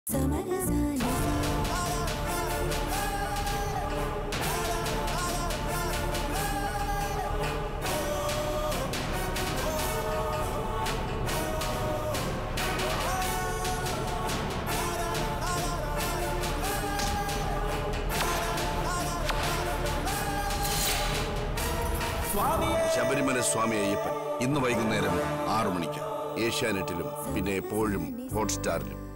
ശബരിമല സ്വാമി അയ്യപ്പൻ ഇന്ന് വൈകുന്നേരം 6 മണിക്ക് ഏഷ്യാനെറ്റിലും പിന്നെ എപ്പോഴും ഹോട്ട്സ്റ്റാറിലും.